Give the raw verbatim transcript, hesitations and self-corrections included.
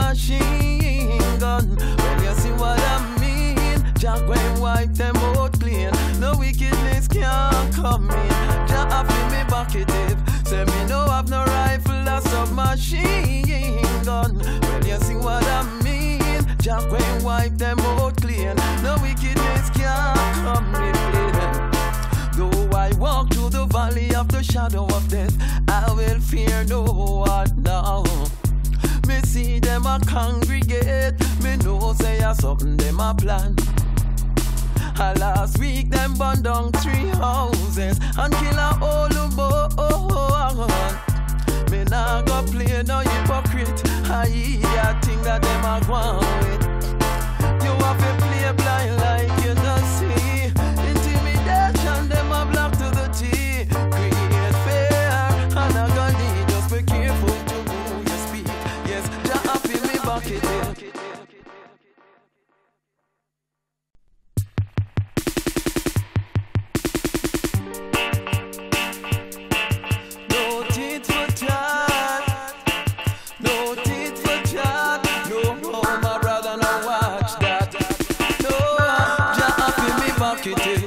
submachine gun. When you see what I mean, Jack when wipe them out clean. No wickedness can't come in. Jack have me bucketed. Say me no have no rifle or submachine gun. When you see what I mean, Jack when wipe them out clean. No wickedness can't come in. Though I walk through the valley of the shadow of death, I will fear no one now. Me see them a congregate, me know say a something them a plan. A last week them burn down three houses and kill a whole boy. Me nah go play no hypocrite, I hear thing that them a go with. You have to play blind like you don't see. Intimidation them a block to the T. Create fear and a gun need. Just be careful to who you speak. Yes, Jah happy me bucket it. No tit for tat, no tit for tat. No, my brother, no watch that. No, Jah happy me bucket it.